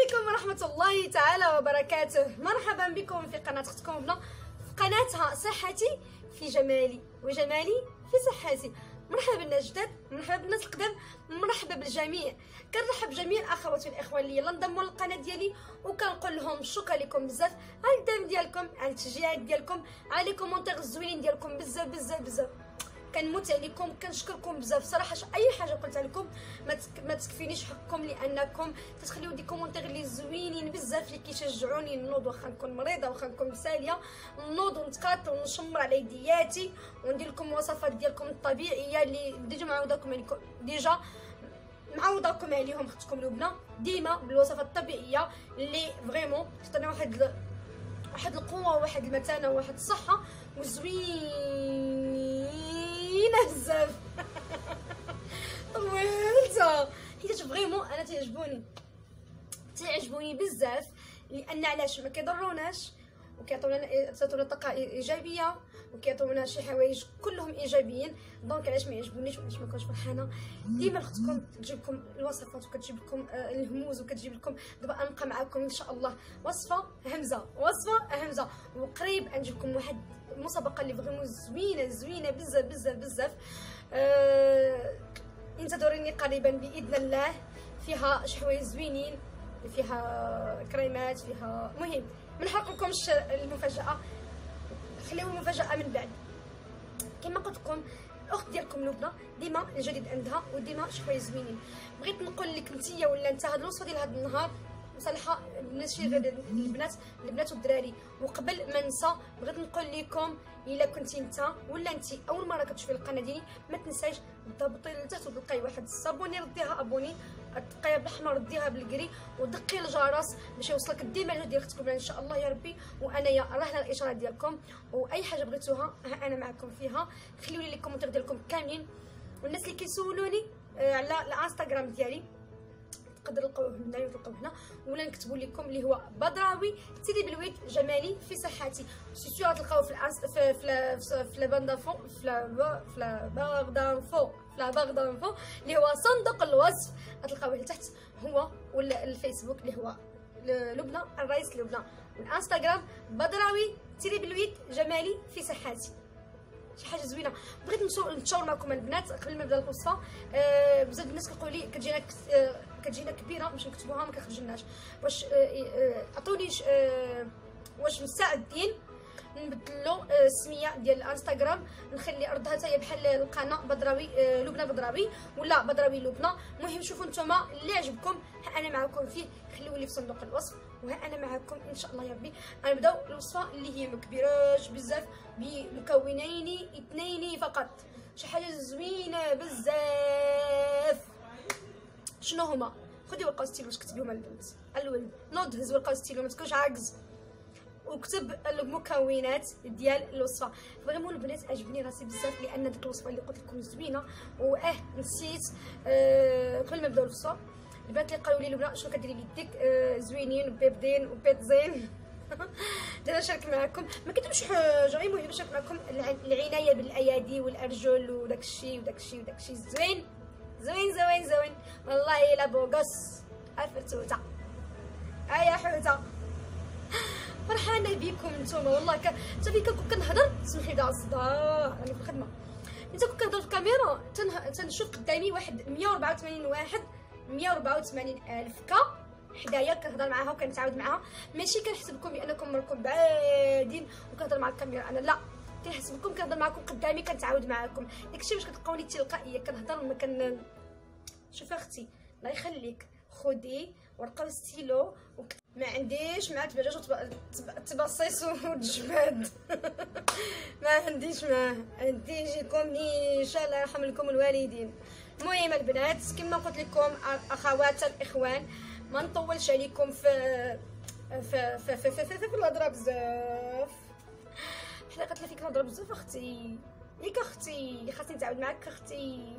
عليكم ورحمة الله تعالى وبركاته. مرحبا بكم في قناة اختكم لبنى، في قناتها صحتي في جمالي وجمالي في صحتي. مرحبا بالناس الجداد، مرحبا بالناس القدام، مرحبا بالجميع. كنرحب بجميع الاخوات والاخوان اللي يلا انضموا للقناه ديالي، وكنقول لهم شكرا لكم بزاف على الدعم ديالكم، على التشجيعات ديالكم، على لي كومونتير الزوينين ديالكم بزاف بزاف بزاف. كنموت عليكم، كنشكركم بزاف صراحه. اي حاجه قلتها لكم ما تكفينيش حقكم، لانكم تخليو دي كومونتير اللي زوينين بزاف اللي كيشجعوني نوض، واخا نكون مريضه واخا نكون ساليه، نوض ونتقاط ونشمر على يدياتي وندير لكم الوصفات ديالكم الطبيعيه اللي ديجا معوضاكم عليهم اختكم لبنى، ديما بالوصفات الطبيعيه اللي فريمون تعطينا واحد القوه وواحد المتانه وواحد الصحه وزوينه بزاف. طولتها حيت فريمون انا تعجبوني بزاف، لان علاش ما كيضروناش وكيعطيونا طاقه ايجابيه وكيعطيونا شي حوايج كلهم ايجابيين. دونك علاش ما يعجبونيش وعلاش ما نكونش فرحانه؟ ديما اختكم تجيب لكم الوصفات وكتجيب لكم الهموز وكتجيب لكم. دابا نبقى معكم ان شاء الله وصفه همزه، وقريب نجيب لكم واحد المسابقه اللي فريمون زوينه بزاف بزاف بزاف. انتظروني قريبا باذن الله، فيها شي حوايج زوينين، فيها كريمات، فيها مهم. ما نحرقلكمش المفاجاه، خليو المفاجاه من بعد. كما قلت لكم الاخت ديالكم لبنى ديما الجديد عندها وديما شي حوايج زوينين. بغيت نقول لك نتيا ولا انت هاد الوصفه ديال هاد النهار مصالحه ماشي غير البنات والدراري. وقبل ما ننسى بغيت نقول لكم الا كنتي انت ولا انت اول مره كتشوفي القناه ديالي، ما تنسايش تهبطي لتحت وتلقاي واحد الصابوني رديها ابوني، تلقايها بالاحمر رديها بالكري، ودقي الجرس باش يوصلك ديما الفيديو ديال اختكم ان شاء الله يا ربي. وانايا راهنا الاشاره ديالكم، واي حاجه بغيتوها انا معكم فيها. خليوا لي الكومنتير ديالكم كاملين، والناس اللي كيسولوني على الانستغرام ديالي تقدروا تلقاوه هنا وتلقاوه هنا، ولا نكتبوا لكم اللي هو بدراوي تيلي بالويت جمالي في صحتي. سيتو غتلقاوه في لا باغ دانفو اللي هو صندوق الوصف، غتلقاوه لتحت هو، ولا الفيسبوك اللي هو لبنى الرئيس لبنى، والانستغرام بدراوي تيلي بالويت جمالي في صحتي. شي حاجه زوينه. بغيت نتشاور معكم البنات قبل ما نبدا الوصفه. بزاف الناس كيقولوا لي كتجينا كبيره باش نكتبوها ما كيخرجلناش. واش عطوني واش مستعدين نبدلوا السميه ديال الانستغرام، نخلي ارضها حتى هي بحال القناه بدراوي لبنى بدراوي ولا بدراوي لبنى. المهم شوفوا نتوما اللي عجبكم، انا معكم فيه، خليوا لي في صندوق الوصف وها انا معكم ان شاء الله يا ربي. غنبداو الوصفه اللي هي ما كبيراش بزاف، بمكونين 2 فقط، شي حاجه زوينه بزاف. شنو هما؟ خدي ورقه وستيلو باش تكتبيهم البنت. الولد نوض هز ورقه وستيلو، ما تكونش عاجز، وكتب المكونات ديال الوصفه. فريمون البنات عجبني راسي بزاف، لان ديك الوصفه اللي قلت لكم زوينه. نسيت قبل ما نبداو الوصفه، البنات اللي قالوا لي لبنى شنو كديري بيديك زوينين وبيضين وبيضزين. دابا نشارك معكم، ما كتبش حاجه، المهم نشارك معكم العنايه بالايادي والارجل وداكشي زوين والله الا بوغوس الفتوته. يا حوته فرحانه بكم نتوما والله. حتى فين كنكون كنهضر سمحي لي الصداع راني في الخدمه. انت كنت كنهضر في الكاميرا تنشوف قدامي واحد 184 الف حدايا، كنهضر معاها وكنتعاود معاها. ماشي كنحسبكم بانكم راكم بعادين وكنهضر مع الكاميرا، انا لا، كنحسبكم كنهضر معكم قدامي كنتعاود معاكم. داكشي باش كتلقاوني تلقائيه كنهضر ما كن. شوفي اختي الله يخليك، خدي ورقه وستيلو ما عنديش معاه تباجاج تبصيص وتجماد. ما عنديش معاه، عندي يجيكم نيشان الله يرحم لكم الوالدين. المهم البنات كما قلت لكم اخوات الاخوان، ما نطولش عليكم في الهضره بزاف. حنا قالت لي فيك الهضره بزاف اختي، ياك اختي خاصني نتعاود معاك اختي.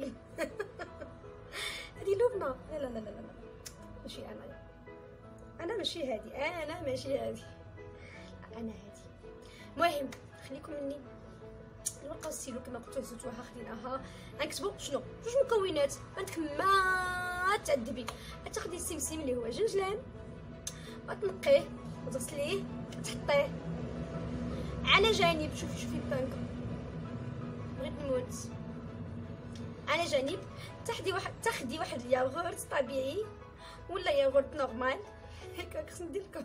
هذه لبنى لا ماشي انا ماشي هادي، انا هادي. المهم خليكم مني الورقه والستيلو كما قلت هزوتوها خديناها. غنكتبوا شنو 2 مكونات. عندك ما تعذبي، تاخدي السمسم اللي هو جنجلان وتنقيه وتغسليه وتحطيه على جانب. شوفي البانكا بغيت نموت. على جانب تاخدي واحد الياغورت طبيعي ولا ياغورت نورمال هكا خصني ندير لكم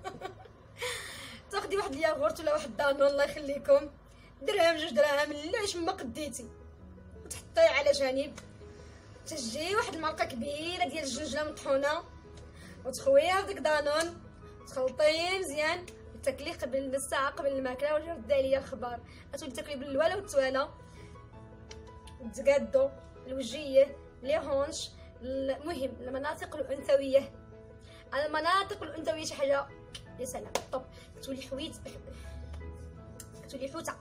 تاخدي واحد الياغورت ولا واحد دانون الله يخليكم، درهم 2 دراهم لاش ما قديتي، وتحطيه على جانب. تجي واحد المعلقه كبيره ديال الجنجله مطحونه وتخويها بديك دانون، تخلطيه مزيان تاكليه قبل نص ساعه قبل الماكله. وجا رد عليا الخبر غتولي تاكلي بالوالا والتوالا. تقادو الوجهيه لي هونش، المهم المناطق الانثويه. المناطق الانثويه شي حاجه يا سلام طب. كتولي حويت كتولي حوته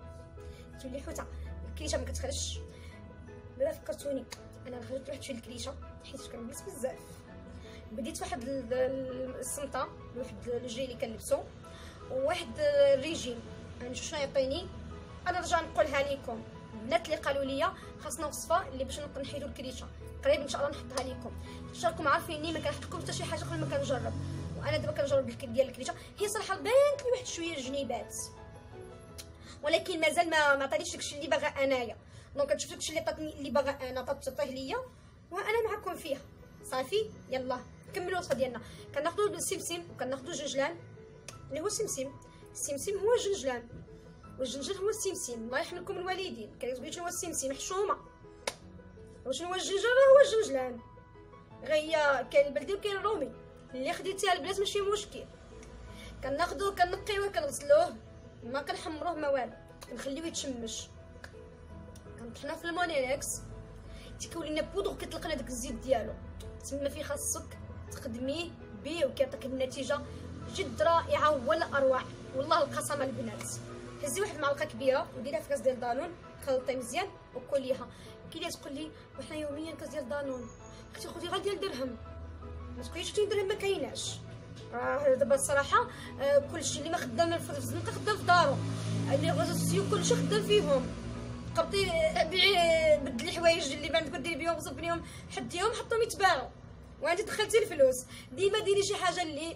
الكريشه ما كتخرجش. بلا فكرتوني انا خرجت واحد شويه الكريشه حيت كنجلس بزاف. بديت واحد الصمته لواحد الجي اللي كنلبسو وواحد الريجيم. نشوف شنو يعطيني. انا نرجع نقولها لكم البنات اللي قالوا لي خاصنا وصفه اللي باش نحيدو الكريشه قريب ان شاء الله نحطها لكم. راكم عارفيني ما كنحط لكم حتى شي حاجه قبل ما كنجرب. وانا دابا كنجرب ديال الكريشه. هي صراحه بانت لي واحد شويه الجنيبات ولكن مازال ما عطانيش داكشي اللي باغا انايا. دونك كنشوف داكشي اللي عطاتني اللي باغا انا تعطيه ليا وانا معكم فيها. صافي يلا نكملوا الوصفه ديالنا. كناخذوا السمسم وكناخذوا الجنجلان اللي هو السمسم هو الجنجلان والجنجل هو السمسم. الله يرحم لكم الوالدين كيقولوا شنو هو السمسم حشومه وشنو هو الجنجل هو الجنجلان. غير كاين البلدي وكاين الرومي اللي خديتيها البنات ماشي مشكل. كناخذوه كنقيوه كنغسلوه ما كنحمروه ما والو كنخليوه يتشمش. كنطحنوه في المونيريكس تيكون لنا بودغ كيطلق لنا داك الزيت ديالو تما فيه خاصك تخدميه بيه وكيعطيك النتيجه جد رائعه ولا اروع والله القسم البنات. هزي واحد المعلقه كبيره وديريها في كاس ديال دانون خلطيه مزيان وكليها. كاين تقول لي وحنا يوميا كاس ديال دانون اختي خدي غير ديال درهم ما تقوليش 2 درهم ما كايناش. دابا الصراحه كلشي اللي ما خدام في الزنقه خدام في دارو اللي غوزو كلشي خدام فيهم. قبطي بيعي بدلي الحوايج اللي عندك ديري بهم وصب بهم حديهم حطهم يتباعوا وانت دخلتي الفلوس. ديما ديري شي حاجه اللي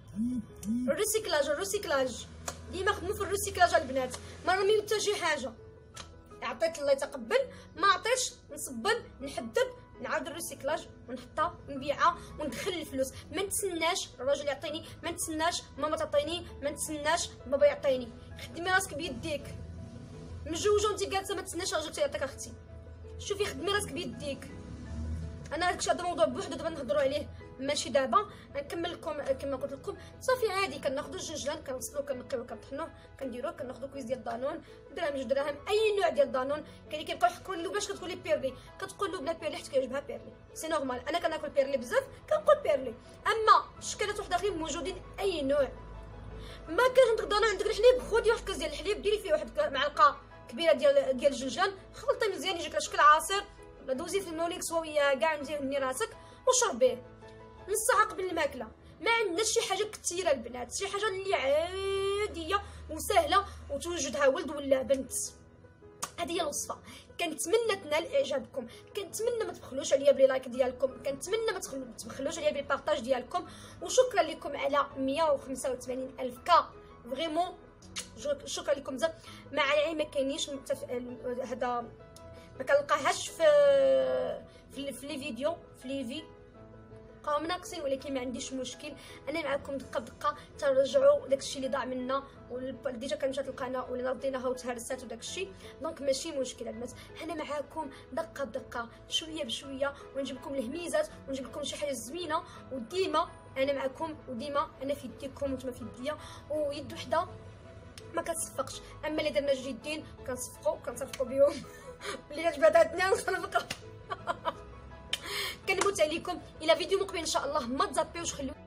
الريسيكلاج ديما خدموا في الريسيكلاج البنات. ما نرميو حتى شي حاجه. عطيت الله يتقبل ما عطيتش نصبن نحدد نعاود الريسيكلاج ونحطها ونبيعها وندخل الفلوس. ما نتسناش الراجل يعطيني ما نتسناش ماما تعطيني ما نتسناش بابا يعطيني. خدمي راسك بيديك مجوجه وانت جالسه ما تسناش راجل يعطيك اختي. شوفي خدمي راسك بيديك. انا هادشي هذا موضوع بوحدو دابا نهضروا عليه ماشي دابا. نكمل لكم كما قلت لكم صافي عادي. كناخذوا الجنجلان كنغسلوه كنقيوه كنطحنوه كنديروه كناخذوا كويس ديال دانون درهم 2 دراهم اي نوع ديال دانون. كاين اللي كيبقاو يحكوا له باش كتقولي بيرلي كتقول له بلا بيرلي حيت كيعجبها بيرلي سي نورمال. انا كناكل بيرلي بزاف كنقول بيرلي. اما شكلات واحد اخرين موجودين اي نوع. ما كانش عندك دانون عندك الحليب خدي واحد كاس ديال الحليب ديري فيه واحد معلقه كبيره ديال الجنجلان خلطيه مزيان يجيك شكل عصير دوزي في المونيكس ويا كاع مزيان راسك وشربيه نص ساعه قبل الماكله. ما عندناش شي حاجه كثيره البنات شي حاجه اللي عاديه وسهله وتوجدها ولد ولا بنت. هذه هي الوصفه. كنتمنى تنال اعجابكم. كنتمنى ما تبخلوش عليا بلي لايك ديالكم. كنتمنى ما تبخلوش عليا بلي بارطاج ديالكم. وشكرا لكم على 185 الف كا فريمون شكرا لكم بزاف. مع العلم ما كاينينش هذا ما كنلقاهاش في لي فيديو في ليفي بقاو ناقصين ولكن ما عنديش مشكل. انا معكم دقه بدقه ترجعوا داكشي اللي ضاع منا ديجا كانت القناه ولا رديناها وتهرست وداكشي دونك ماشي مشكل البنات. انا معكم دقه بدقه شويه بشويه ونجيب لكم الهميزات ونجيب لكم شي حاجه زوينه. وديما انا معكم وديما انا في يديكم وانتم في يديا ويد وحده ما كتصفقش. اما اللي درنا جدين كنصفقوا بهم اللي عجبتنا نصفقوا. كنموت عليكم الى فيديو مقبل ان شاء الله. ما تزابيوش خليو